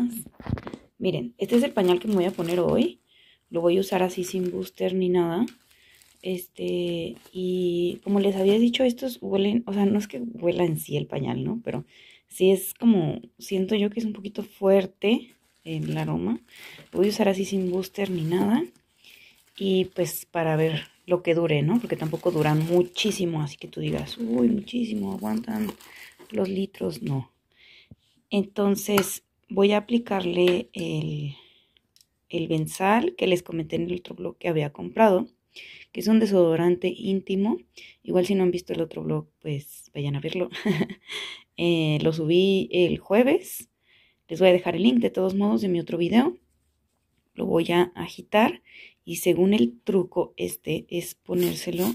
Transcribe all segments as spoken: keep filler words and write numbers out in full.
Miren, este es el pañal que me voy a poner hoy. Lo voy a usar así sin booster ni nada. Este, y como les había dicho, estos huelen, o sea, no es que huela en sí el pañal, ¿no? Pero sí es como, siento yo que es un poquito fuerte el aroma. Lo voy a usar así sin booster ni nada. Y pues para ver lo que dure, ¿no? Porque tampoco duran muchísimo, así que tú digas, uy, muchísimo, aguantan los litros, no. Entonces voy a aplicarle el, el Bensal que les comenté en el otro blog que había comprado, que es un desodorante íntimo. Igual si no han visto el otro blog, pues vayan a verlo. eh, lo subí el jueves. Les voy a dejar el link de todos modos de mi otro video. Lo voy a agitar y según el truco este es ponérselo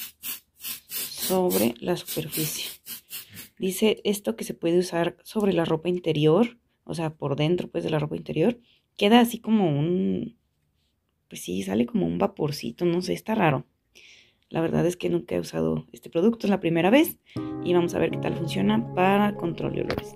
sobre la superficie. Dice esto que se puede usar sobre la ropa interior, o sea, por dentro pues de la ropa interior. Queda así como un, pues sí, sale como un vaporcito, no sé, está raro. La verdad es que nunca he usado este producto, es la primera vez y vamos a ver qué tal funciona para control de olores.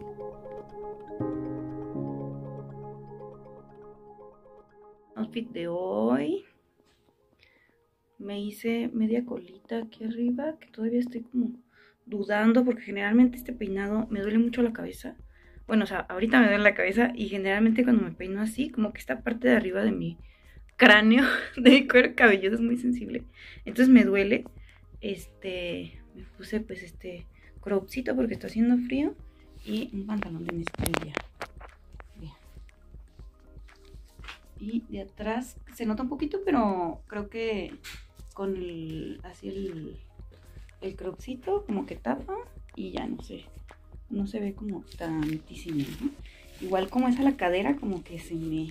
Outfit de hoy. Me hice media colita aquí arriba, que todavía estoy como dudando porque generalmente este peinado me duele mucho la cabeza. Bueno, o sea, ahorita me duele la cabeza y generalmente cuando me peino así, como que esta parte de arriba de mi cráneo, de mi cuero cabelludo es muy sensible. Entonces me duele. Este, me puse pues este cropcito porque está haciendo frío y un pantalón de mezclilla. Y de atrás se nota un poquito, pero creo que con el, así el, el cropcito como que tapa y ya no sé, no se ve como tantísimo, ¿no? Igual como es a la cadera, como que se me,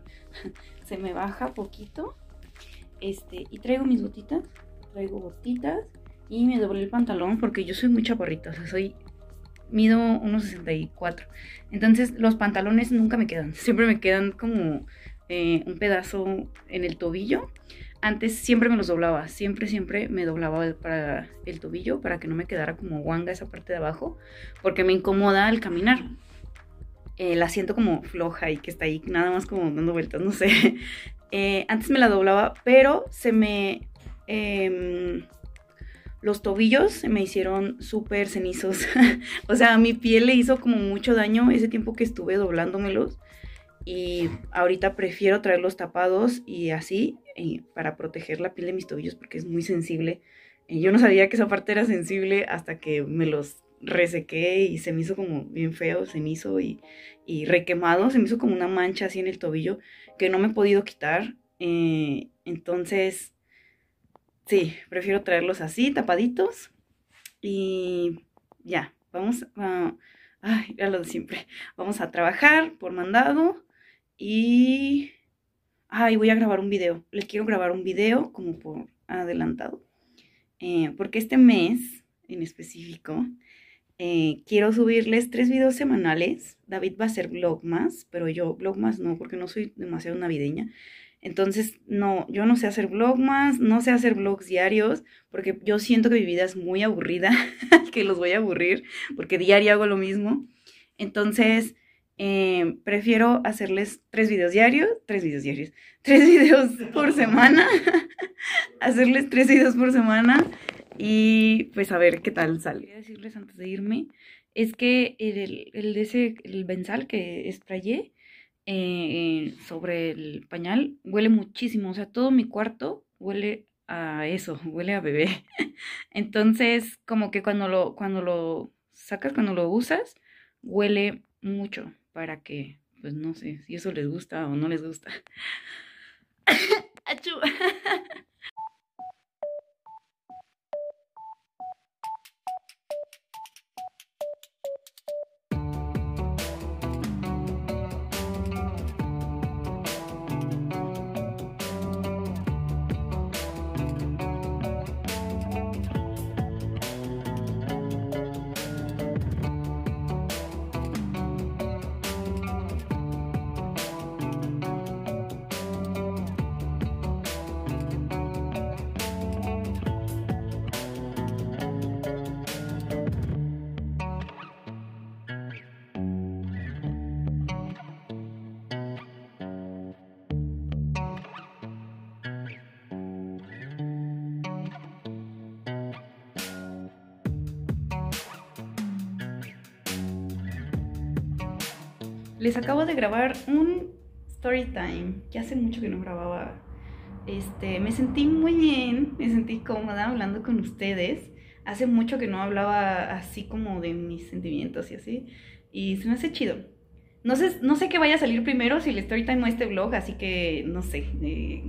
se me baja poquito. Este, y traigo mis botitas, traigo botitas y me doblé el pantalón porque yo soy muy chaparrita, o sea, soy, mido uno sesenta y cuatro. Entonces los pantalones nunca me quedan, siempre me quedan como eh, un pedazo en el tobillo. Antes siempre me los doblaba, siempre, siempre me doblaba para el tobillo para que no me quedara como guanga esa parte de abajo, porque me incomoda al caminar. Eh, la siento como floja y que está ahí nada más como dando vueltas, no sé. Eh, antes me la doblaba, pero se me... Eh, los tobillos se me hicieron súper cenizos. O sea, a mi piel le hizo como mucho daño ese tiempo que estuve doblándomelos. Y ahorita prefiero traerlos tapados y así, eh, para proteger la piel de mis tobillos porque es muy sensible. Eh, yo no sabía que esa parte era sensible hasta que me los resequé y se me hizo como bien feo, cenizo y, y requemado. Se me hizo como una mancha así en el tobillo que no me he podido quitar. Eh, entonces, sí, prefiero traerlos así, tapaditos. Y ya, vamos a... Ay, ya lo de siempre. Vamos a trabajar por mandado. Y... Ay, voy a grabar un video. Les quiero grabar un video como por adelantado. Eh, porque este mes, en específico, eh, quiero subirles tres videos semanales. David va a hacer vlogmas, pero yo vlogmas no, porque no soy demasiado navideña. Entonces, no, yo no sé hacer vlogmas, no sé hacer vlogs diarios, porque yo siento que mi vida es muy aburrida, que los voy a aburrir, porque diario hago lo mismo. Entonces... Eh, prefiero hacerles tres videos diarios, tres videos diarios, tres videos por semana, hacerles tres videos por semana y pues a ver qué tal sale. Voy a decirles antes de irme, es que el, el, el, ese, el Bensal que sprayé eh, sobre el pañal huele muchísimo, o sea, todo mi cuarto huele a eso, huele a bebé. Entonces, como que cuando lo, cuando lo sacas, cuando lo usas, huele mucho. Para que, pues no sé, si eso les gusta o no les gusta. ¡Achú! Les acabo de grabar un story time, que hace mucho que no grababa. Este, me sentí muy bien, me sentí cómoda hablando con ustedes. Hace mucho que no hablaba así como de mis sentimientos y así. Y se me hace chido. No sé, no sé qué vaya a salir primero, si el story time o este vlog, así que no sé. Eh,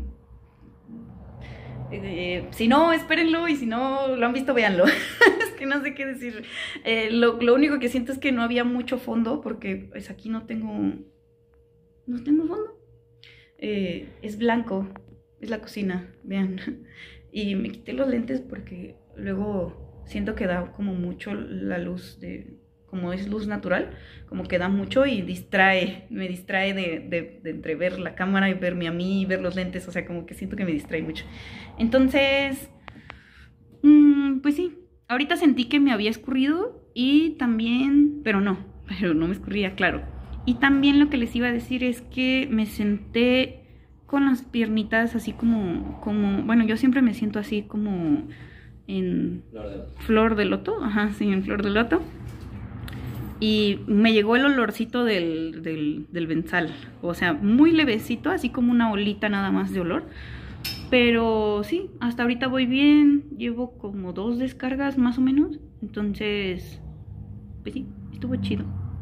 eh, si no, espérenlo, y si no lo han visto, véanlo. Es que no sé qué decir. Eh, lo, lo único que siento es que no había mucho fondo, porque pues aquí no tengo... No tengo fondo. Eh, es blanco, es la cocina, vean. Y me quité los lentes porque luego siento que da como mucho la luz de... Como es luz natural, como que da mucho y distrae, me distrae de, de, de entre ver la cámara y verme a mí y ver los lentes, o sea, como que siento que me distrae mucho. Entonces, mmm, pues sí, ahorita sentí que me había escurrido y también, pero no, pero no me escurría, claro. Y también lo que les iba a decir es que me senté con las piernitas así como, como, bueno, yo siempre me siento así como en Flor de loto. Flor de loto, ajá, sí, en flor de loto. Y me llegó el olorcito del, del, del benzal, o sea, muy levecito, así como una olita nada más de olor. Pero sí, hasta ahorita voy bien, llevo como dos descargas más o menos, entonces, pues sí, estuvo chido.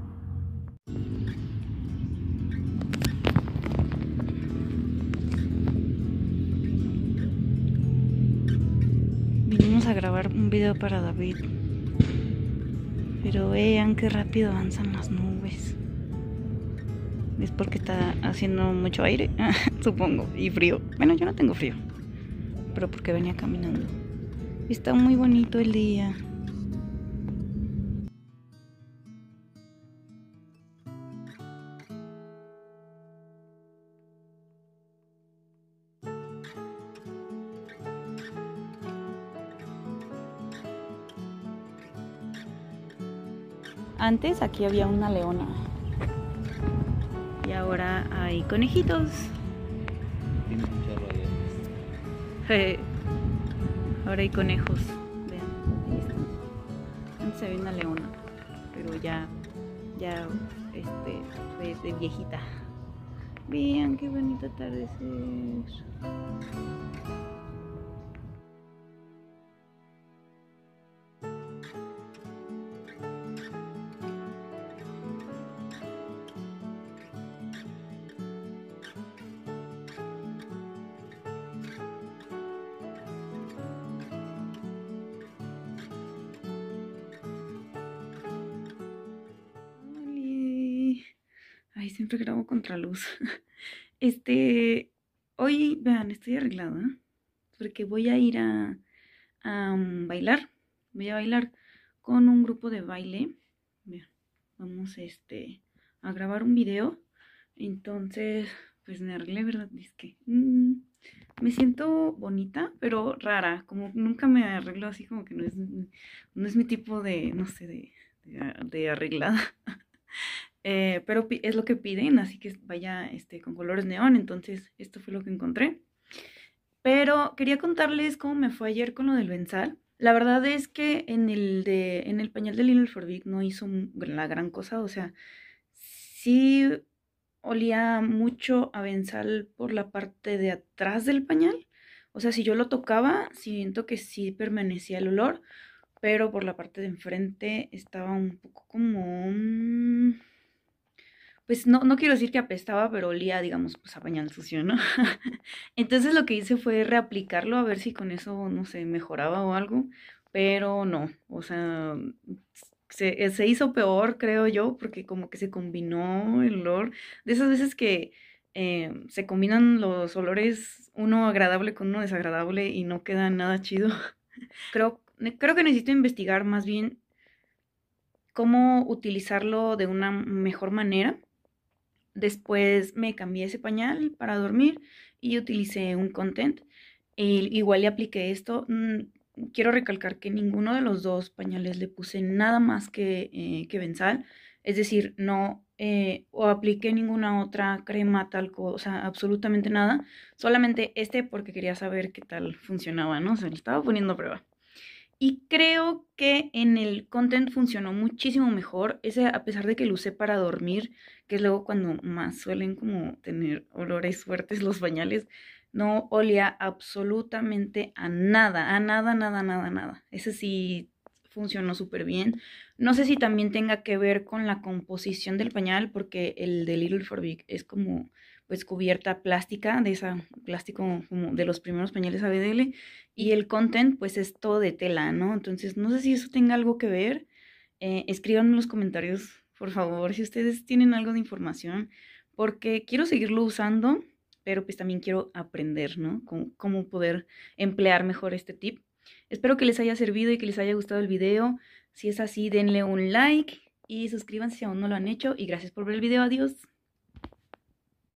Vinimos a grabar un video para David. Pero vean qué rápido avanzan las nubes. Es porque está haciendo mucho aire, supongo, y frío. Bueno, yo no tengo frío, pero porque venía caminando. Está muy bonito el día. Antes aquí había una leona. Y ahora hay conejitos. Tiene un chorro de... Ahora hay conejos. Vean, ahí están. Antes había una leona, pero ya, ya, este, de, de viejita. Vean qué bonito atardecer. Ay, siempre grabo contra luz. Este, hoy, vean, estoy arreglada porque voy a ir a, a um, bailar. Voy a bailar con un grupo de baile. Vean, vamos este, a grabar un video. Entonces, pues me arreglé, ¿verdad? Es que mmm, me siento bonita, pero rara. Como nunca me arreglo así, como que no es, no es mi tipo de, no sé, de, de, de arreglada. Eh, pero es lo que piden, así que vaya este, con colores neón, entonces esto fue lo que encontré. Pero quería contarles cómo me fue ayer con lo del benzal. La verdad es que en el, de, en el pañal de Little for Big no hizo la gran cosa, o sea, sí olía mucho a benzal por la parte de atrás del pañal. O sea, si yo lo tocaba, siento que sí permanecía el olor, pero por la parte de enfrente estaba un poco como... Mmm, pues no, no quiero decir que apestaba, pero olía, digamos, pues a pañal sucio, ¿no? Entonces lo que hice fue reaplicarlo a ver si con eso, no sé, mejoraba o algo, pero no, o sea, se, se hizo peor, creo yo, porque como que se combinó el olor, de esas veces que eh, se combinan los olores, uno agradable con uno desagradable y no queda nada chido. Creo, creo que necesito investigar más bien cómo utilizarlo de una mejor manera. Después me cambié ese pañal para dormir y utilicé un Content. E igual le apliqué esto. Mm, quiero recalcar que ninguno de los dos pañales le puse nada más que, eh, que benzal. Es decir, no eh, o apliqué ninguna otra crema, talco, o sea, absolutamente nada. Solamente este porque quería saber qué tal funcionaba, ¿no? Se lo estaba poniendo a prueba. Y creo que en el content funcionó muchísimo mejor. Ese, a pesar de que lo usé para dormir, que es luego cuando más suelen como tener olores fuertes los pañales, no olía absolutamente a nada, a nada, nada, nada, nada. Ese sí funcionó súper bien. No sé si también tenga que ver con la composición del pañal, porque el de Little for Big es como pues cubierta plástica, de esa plástico como de los primeros pañales A B D L, y el content pues es todo de tela, ¿no? Entonces no sé si eso tenga algo que ver. Eh, escríbanme en los comentarios, por favor, si ustedes tienen algo de información, porque quiero seguirlo usando, pero pues también quiero aprender, ¿no? Cómo, cómo poder emplear mejor este tip. Espero que les haya servido y que les haya gustado el video. Si es así, denle un like y suscríbanse si aún no lo han hecho. Y gracias por ver el video. Adiós.